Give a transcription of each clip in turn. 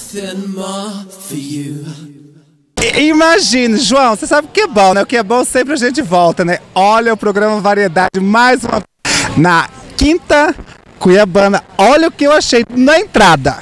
nothing more for you. Imagine, João, você sabe o que é bom, né? O que é bom sempre a gente volta, né? Olha o programa Variedade mais uma vez na Quinta Cuiabana. Olha o que eu achei na entrada.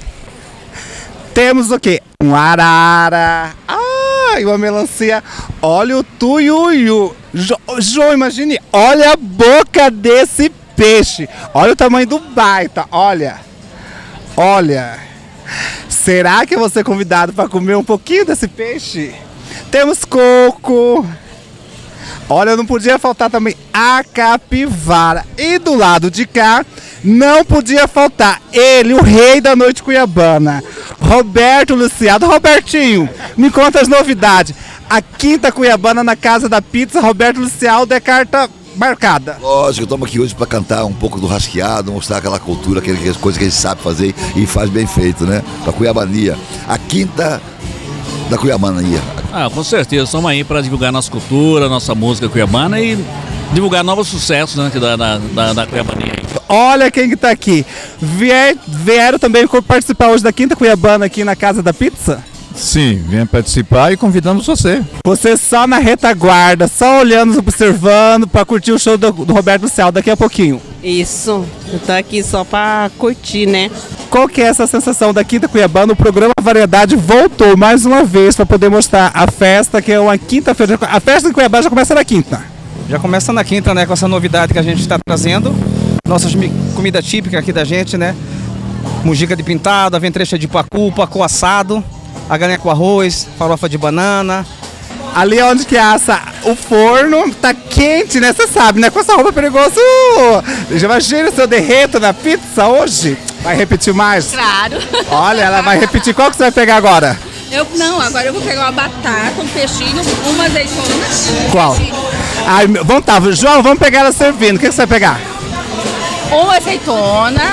Temos o quê? Um arara. Ai, uma melancia. Olha o tuiuiu. João, imagine. Olha a boca desse peixe. Olha o tamanho do baita. Olha. Olha. Será que eu vou ser convidado para comer um pouquinho desse peixe? Temos coco. Olha, não podia faltar também a capivara. E do lado de cá, não podia faltar ele, o rei da noite cuiabana, Roberto Luciado. Robertinho, me conta as novidades. A Quinta Cuiabana na Casa da Pizza, Roberto Luciado, é carta marcada. Lógico, estamos aqui hoje para cantar um pouco do rasqueado, mostrar aquela cultura, aquelas coisas que a gente sabe fazer e faz bem feito, né? Para Cuiabania. A Quinta da Cuiabania. Com certeza, estamos aí para divulgar nossa cultura, nossa música cuiabana e divulgar novos sucessos, né, da Cuiabania. Olha quem que tá aqui. Vieram também participar hoje da Quinta Cuiabana aqui na Casa da Pizza? Sim, venha participar e convidamos você. Você só na retaguarda, só olhando, observando, para curtir o show do Roberto Luciado daqui a pouquinho. Isso, eu tô aqui só para curtir, né? Qual que é essa sensação da Quinta Cuiabana? O programa Variedade voltou mais uma vez para poder mostrar a festa, que é uma quinta-feira. A festa em Cuiabá já começa na quinta. Já começa na quinta, né? Com essa novidade que a gente está trazendo. Nossas comida típica aqui da gente, né? Mujica de pintado, aventrecha de pacu, pacu assado, a galinha com arroz, farofa de banana. Ali onde que assa o forno, tá quente, né? Você sabe, né? Com essa roupa perigosa. Já imagina se eu derreto na pizza hoje? Vai repetir mais? Claro. Olha, ela vai repetir. Qual que você vai pegar agora? Agora eu vou pegar uma batata, um peixinho, uma azeitona. Qual? Ai, vamos tá, João, vamos pegar ela servindo. O que você vai pegar? Uma azeitona.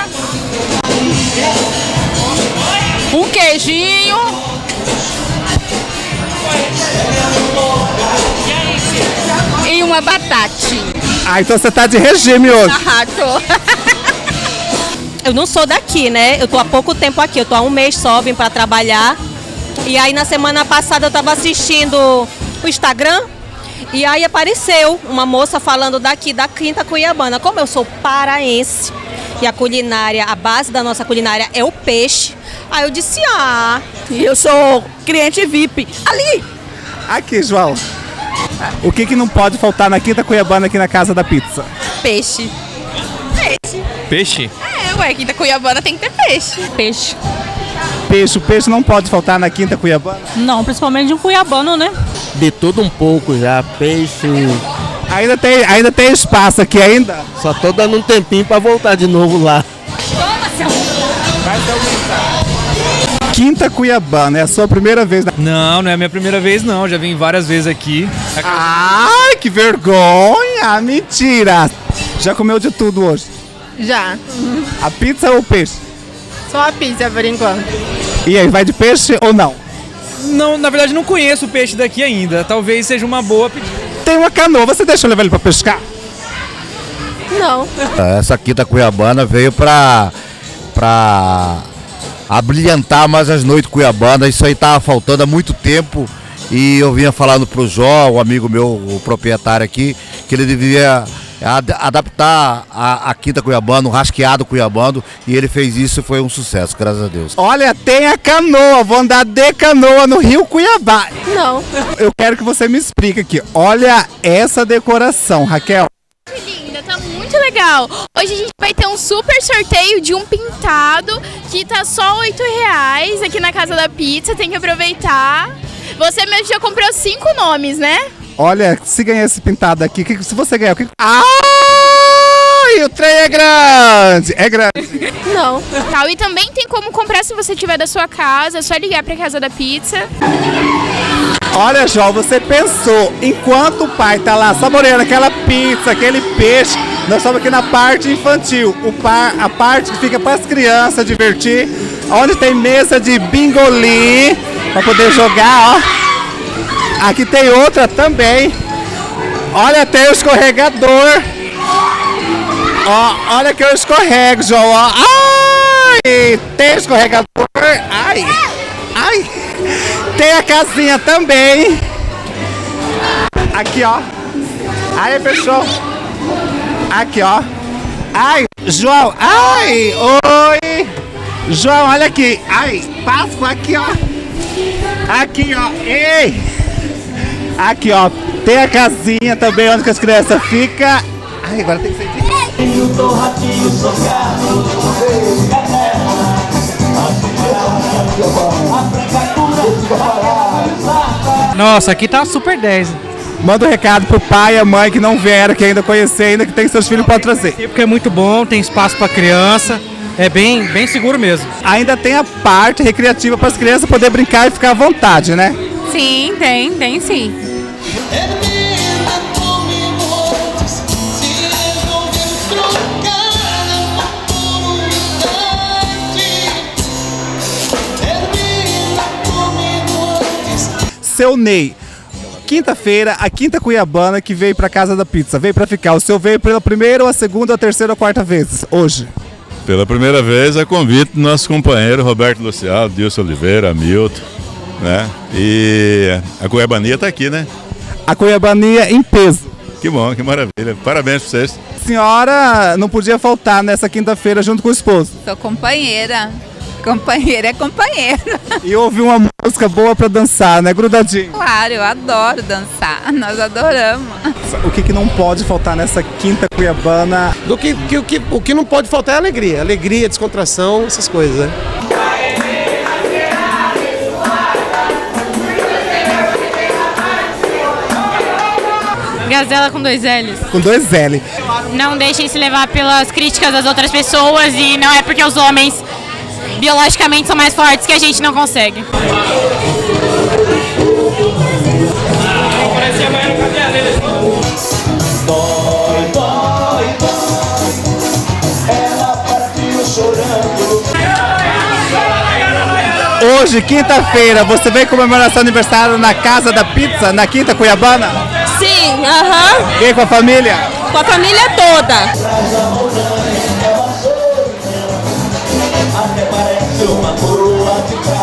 Um queijinho. E uma batatinha. Então você tá de regime hoje. Tô. Eu não sou daqui, né? Eu tô há pouco tempo aqui, eu tô há um mês só, vim pra trabalhar. E aí na semana passada eu tava assistindo o Instagram e aí apareceu uma moça falando daqui, da Quinta Cuiabana. Como eu sou paraense e a culinária, a base da nossa culinária é o peixe, aí eu disse, e eu sou cliente VIP. Ali! Aqui, João. O que não pode faltar na Quinta Cuiabana aqui na Casa da Pizza? Peixe. Peixe. Peixe? Quinta Cuiabana tem que ter peixe. Peixe. O peixe não pode faltar na Quinta Cuiabana? Não, principalmente de um cuiabano, né? De tudo um pouco já, peixe. Ainda tem espaço aqui ainda? Só tô dando um tempinho pra voltar de novo lá. Quinta Cuiabana, é a sua primeira vez? Não é a minha primeira vez não, já vim várias vezes aqui. Ai, que vergonha! Mentira! Já comeu de tudo hoje? Já. A pizza ou o peixe? Só a pizza por enquanto. E aí, vai de peixe ou não? Não, na verdade não conheço o peixe daqui ainda, talvez seja uma boa pedida. Tem uma canoa, você deixa eu levar ele pra pescar? Não. Essa Quinta Cuiabana veio para abrilhantar mais as noites cuiabanas. Isso aí tava faltando há muito tempo e eu vinha falando pro Jó, um amigo meu, o proprietário aqui, que ele devia adaptar a Quinta Cuiabana, o rasqueado cuiabano, e ele fez isso e foi um sucesso, graças a Deus. Olha, tem a canoa, vou andar de canoa no Rio Cuiabá. Não. Eu quero que você me explique aqui, olha essa decoração, Raquel. Que linda, tá muito legal. Hoje a gente vai ter um super sorteio de um pintado que tá só R$8 aqui na Casa da Pizza, tem que aproveitar. Você mesmo já comprou 5 nomes, né? Olha, se ganhar esse pintado aqui, se você ganhar... Ai, o trem é grande! É grande! Não. E também tem como comprar se você tiver da sua casa, é só ligar pra Casa da Pizza. Olha, João, você pensou, enquanto o pai tá lá saboreando aquela pizza, aquele peixe, nós estamos aqui na parte infantil, a parte que fica para as crianças divertir, onde tem mesa de bingolim, para poder jogar, ó. Aqui tem outra também. Olha, tem o escorregador. Ó, olha que eu escorrego, João. Ó. Ai, tem escorregador Ai! Ai! Tem a casinha também. Aqui, ó. Aí, fechou. Aqui, ó. Ai, João. Ai, oi. João, olha aqui. Ai, Páscoa, aqui, ó. Aqui, ó. Ei. Aqui, ó. Tem a casinha também onde que as crianças ficam. Ai, agora tem que ser. Nossa, aqui tá super 10. Manda um recado pro pai e a mãe que não vieram, que ainda conhecer, ainda que tem seus filhos para trazer. Porque é muito bom, tem espaço para criança, é bem seguro mesmo. Ainda tem a parte recreativa para as crianças poder brincar e ficar à vontade, né? Sim, tem sim. Seu Ney, quinta-feira, a Quinta Cuiabana que veio para Casa da Pizza, veio para ficar. O senhor veio pela primeira, ou a segunda, ou a terceira, ou a quarta vez hoje? Pela primeira vez, a convite do nosso companheiro Roberto Luciano, Dilson Oliveira, Hamilton, né? E a Cuiabania está aqui, né? A Cuiabania em peso. Que bom, que maravilha. Parabéns para vocês. A senhora não podia faltar nessa quinta-feira junto com o esposo. Sou companheira. Companheira é companheira. E ouvi uma música boa para dançar, né? Grudadinho. Claro, eu adoro dançar. Nós adoramos. O que não pode faltar nessa Quinta Cuiabana? O que não pode faltar é alegria. Alegria, descontração, essas coisas, né? Gazela com 2 L's. Com 2 L. Não deixem se levar pelas críticas das outras pessoas e não é porque os homens biologicamente são mais fortes que a gente não consegue. Hoje, quinta-feira, você veio comemorar seu aniversário na Casa da Pizza, na Quinta Cuiabana? Sim, aham. Veio com a família? Com a família toda. Até parece uma coroa de prata.